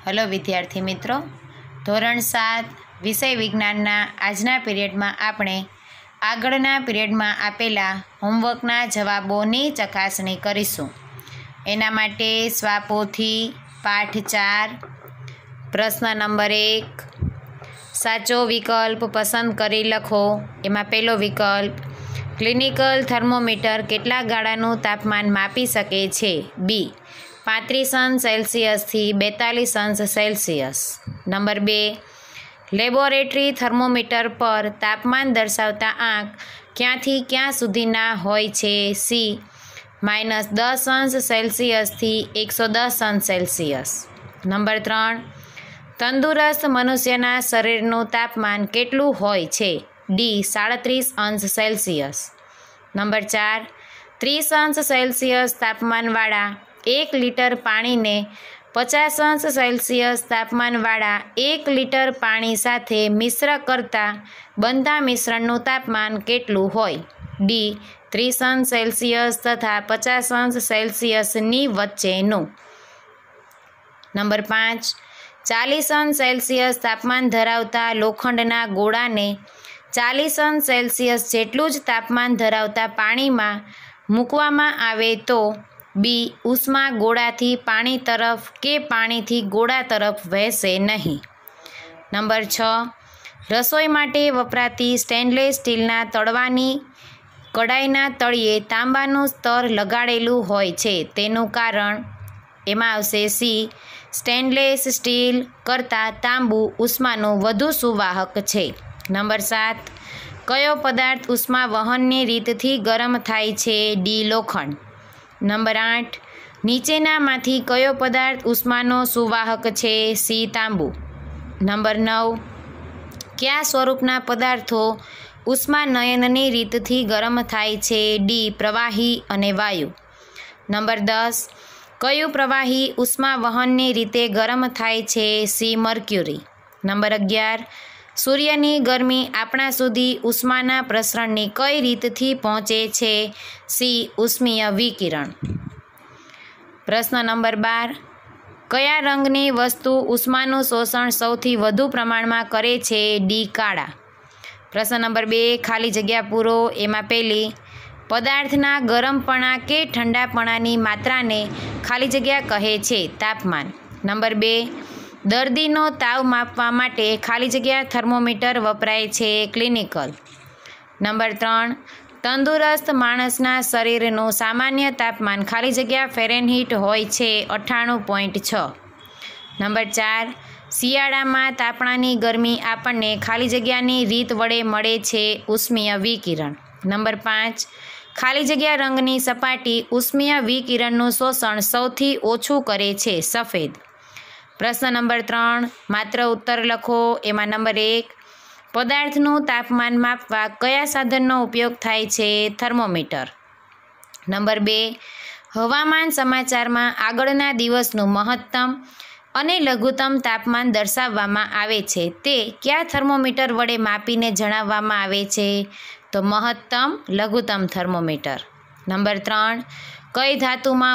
Hello विद्यार्थी मित्रों, धोरण 7 विषय विज्ञानना आजना पीरियडमां आपणे आगळना पीरियडमां आपेला होमवर्कना जवाबोनी चकासणी करीशुं। एना माटे स्वापोथी पाठ 4 प्रश्न नंबर 1 साचो विकल्प पसंद करी लखो। एमां पहेलो विकल्प क्लिनिकल थर्मोमीटर केटला गाळानुं तापमान मापी शके छे। बी 35 सेल्सियस थी 42 सेल्सियस। नंबर 2 लेबोरेटरी थर्मोमीटर पर तापमान दर्शावता आंक क्यांथी क्यां सुधीना होय छे। सी -10 सेल्सियस थी 110 सेल्सियस। नंबर 3 तंदुरस्त मनुष्यना शरीरनुं तापमान केटलुं होय छे। डी 37 सेल्सियस। नंबर 4 30 सेल्सियस तापमानवाळा 1 लीटर पानी ने 50 सेल्सियस तापमानवाळा 1 लीटर पानी साथे मिश्र करता बनता मिश्रणनुं तापमान केटलुं होय। डी 30 सेल्सियस तथा 50 सेल्सियसनी वच्चेनुं। नंबर 5 40 सेल्सियस तापमान धरावता लोखंडना गोळाने 40 सेल्सियस जेटલું જ तापमान धरावता पाणीमां મૂકવામાં આવે તો बी उष्मा गोळाथी पाणी तरफ के पाणीथी गोळा तरफ वहेशे नहीं। नंबर 6 रसोई माटे वपराती स्टेनलेस स्टीलना तळवानी कड़ाईना तळिये तांबानुं स्तर लगाडेલું होय छे तेनुं कारण। एमां आवशे सी स्टेनलेस स्टील करता तांबू उष्मानुं वधु सुवाहक छे। नंबर 7 कयो पदार्थ उष्मा वहननी रीतथी गरम थाय छे। डी लोखंड। नंबर 8 नीचेनामांथी कयो पदार्थ उष्मानो सुवाहक छे। सी तांबू। नंबर 9 क्या स्वरूपना पदार्थो उष्मानयननी रीतथी गरम थाय छे। डी प्रवाही अने वायु। नंबर 10 कयुं प्रवाही उष्मा वहननी रीते गरम थाय छे। सी मर्क्युरी। नंबर 11 सूर्यनी गरमी आपणा सुधी उष्माना प्रसरणनी कई रीतथी पहोंचे छे। सी उष्मीय विकिरण। प्रश्न नंबर 12 कया रंगनी वस्तु उष्मानुं शोषण सौथी वधु प्रमाणमां करे छे। डी काळा। प्रश्न नंबर 2 खाली जग्या पूरो। एमां पहेली पदार्थना गरमपणा के ठंडापणानी मात्राने खाली जग्या कहे छे तापमान। नंबर 2 दर्दीनो ताव मापवा माटे खाली जग्या थर्मोमीटर वपराय छे क्लिनिकल। नंबर 3 तंदुरस्त माणसना शरीरनुं सामान्य तापमान खाली जग्या फेरेनहीट होय छे 98.6। नंबर 4 शियाळामां तापणानी गरमी आपणने खाली जग्यानी रीत वडे मळे छे उष्मीय विकिरण। नंबर 5 खाली जग्या रंगनी सपाटी उष्मीय विकिरणनुं शोषण सौथी ओछुं करे छे सफेद। प्रश्न नंबर 3 मात्र उत्तर लखो। एमां नंबर 1 पदार्थनुं तापमान मापवा कया साधननो उपयोग थाय छे। थर्मोमीटर। नंबर 2 हवामान समाचारमां आगळना दिवसनुं महत्तम अने लघुत्तम तापमान दर्शाववामां आवे छे ते क्या थर्मोमीटर वडे मापीने जणाववामां आवे छे। तो महत्तम लघुत्तम थर्मोमीटर। नंबर 3 कई धातुमां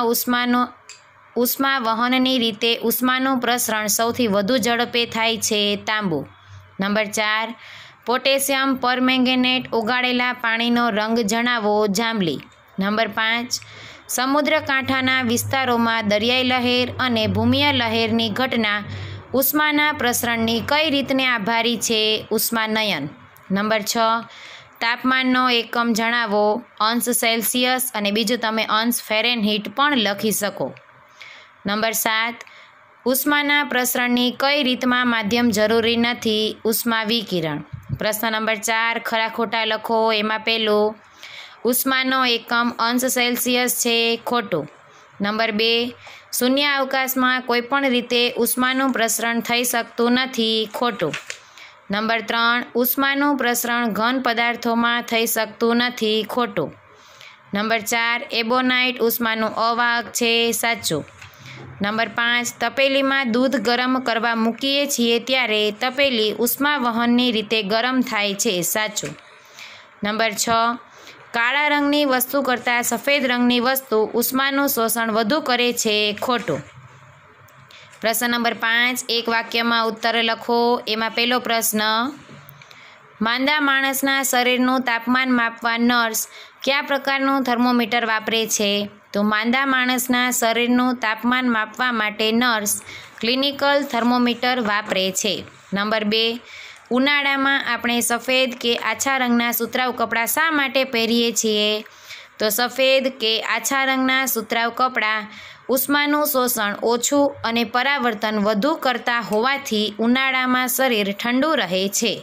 उष्मा वहननी रीते उष्मानुं प्रसरण सौथी वधु झड़पे थाय छे तांबू। नंबर 4 पोटेशियम परमेंगनेट ओगाळेला पाणीनो रंग जणावो जांबली। नंबर 5 समुद्र कांठाना विस्तारोमां दरियाई लहेर अने भूमिय लहेरनी घटना उष्माना प्रसरणनी कई रीतने आभारी छे उष्मानयन। नंबर 6 तापमाननो एकम जणावो अंश सेल्सियस अने बीजुं तमे अंश फेरेनहीट पण लखी शको। नंबर 7 उष्माना प्रसरणनी कई रीतमां माध्यम जरूरी नथी उष्मा विकिरण। प्रश्न नंबर 4 खरा खोटा लखो। एमां पहेलुं उष्मानो एकम अंश सेल्सियस छे खोटुं। नंबर 2 शून्य अवकाशमां कोईपण रीते उष्मानुं प्रसरण थई शकतुं नथी खोटुं। नंबर 3 उष्मानुं प्रसरण घन पदार्थोमां थई शकतुं नथी खोटुं। नंबर 4 एबोनाइट उष्मानुं अवाहक छे साचुं। नंबर 5 तपेलीमां दूध गरम करवा मूकीए छीए त्यारे तपेली उष्मा वहननी रीते गरम थाय छे साचुं। नंबर 6 काळा रंगनी वस्तु करता सफेद रंगनी वस्तु उष्मानुं शोषण वधु करे छे खोटुं। પ્રશ્ન નંબર 5, એક વાક્યમાં ઉત્તર લખો. એમાં પહેલો પ્રશ્ન, માંદા માણસના શરીરનું તાપમાન માપવા નર્સ કયા પ્રકારનું થર્મોમીટર વાપરે છે? તો માંદા માણસના શરીરનું તાપમાન માપવા માટે નર્સ ક્લિનિકલ થર્મોમીટર વાપરે છે. નંબર 2, ઉનાળામાં આપણે સફેદ કે આછા રંગના સુતરાઉ કપડાં શા માટે પહેરીએ છીએ? તો સફેદ કે આછા રંગના સુતરાઉ કપડાં ઉષ્માનું શોષણ ઓછું અને પરાવર્તન વધુ કરતા હોવાથી ઉનાળામાં શરીર ઠંડુ રહે છે.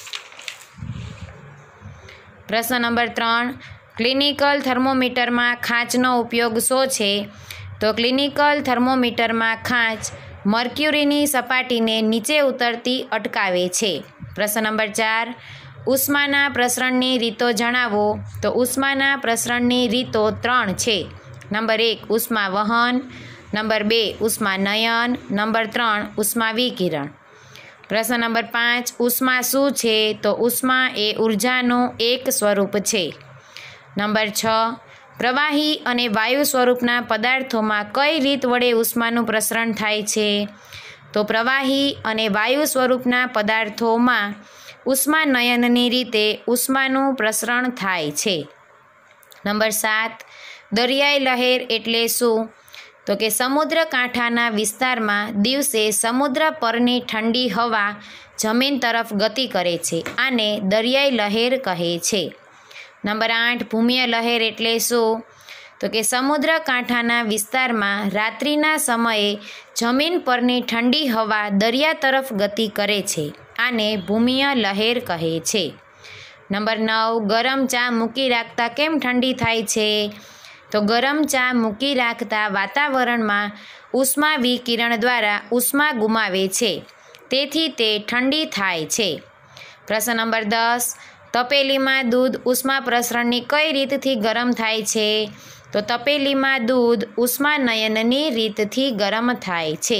પ્રશ્ન નંબર 3, ક્લિનિકલ થર્મોમીટરમાં ખાંચનો ઉપયોગ શું છે? તો ક્લિનિકલ થર્મોમીટરમાં ખાંચ મર્ક્યુરીની સપાટીને નીચે ઉતરતી અટકાવે છે. પ્રશ્ન નંબર 4, ઉષ્માના પ્રસરણની રીતો જણાવો. તો ઉષ્માના પ્રસરણની રીતો 3 છે. નંબર 1, ઉષ્મા વહન. નંબર 2, ઉષ્મા નયન. નંબર 3, ઉષ્મા વિકિરણ. પ્રશ્ન નંબર 5, ઉષ્મા શું છે? તો ઉષ્મા એ ઉર્જાનું એક સ્વરૂપ છે. નંબર 6, પ્રવાહી અને વાયુ સ્વરૂપના પદાર્થોમાં કઈ રીત વડે ઉષ્માનું પ્રસરણ થાય છે? તો પ્રવાહી અને વાયુ સ્વરૂપના પદાર્થોમાં ઉષ્માનયનની રીતે ઉષ્માનું પ્રસરણ થાય છે. નંબર 7, દરિયાઈ લહેર એટલે શું? તો કે સમુદ્ર કાંઠાના વિસ્તારમાં દિવસે સમુદ્ર પરની ઠંડી હવા જમીન તરફ ગતિ કરે છે. આને દરિયાઈ લહેર કહે છે. નંબર 8, ભૂમિય લહેર એટલે શું? તો કે સમુદ્ર કાંઠાના વિસ્તારમાં રાત્રિના સમયે જમીન પરની ઠંડી હવા દરિયા તરફ ગતિ કરે છે. આને ભૂમિય લહેર કહે છે. નંબર 9, ગરમ ચા મૂકી રાખતા કેમ ઠંડી થાય છે? તો ગરમ ચા મૂકી રાખતા વાતાવરણમાં ઉષ્મા વિકિરણ દ્વારા ઉષ્મા ગુમાવે છે, તેથી તે ઠંડી થાય છે. પ્રશ્ન નંબર 10, તપેલીમાં દૂધ ઉષ્મા પ્રસરણની કઈ રીતથી ગરમ થાય છે? તો તપેલીમાં દૂધ ઉષ્માનયનની રીતથી ગરમ થાય છે.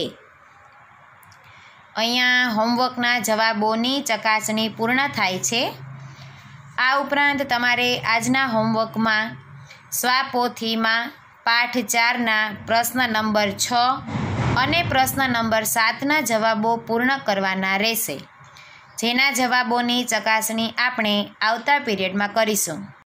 અહીંયા હોમવર્કના જવાબોની ચકાસણી પૂર્ણ થાય છે. આ ઉપરાંત તમારે આજના હોમવર્કમાં સ્વાપોથીમાં પાઠ 4ના પ્રશ્ન નંબર 6 અને પ્રશ્ન નંબર 7ના જવાબો પૂર્ણ કરવાના રહેશે, જેના જવાબોની ચકાસણી આપણે આવતા પીરિયડમાં કરીશું.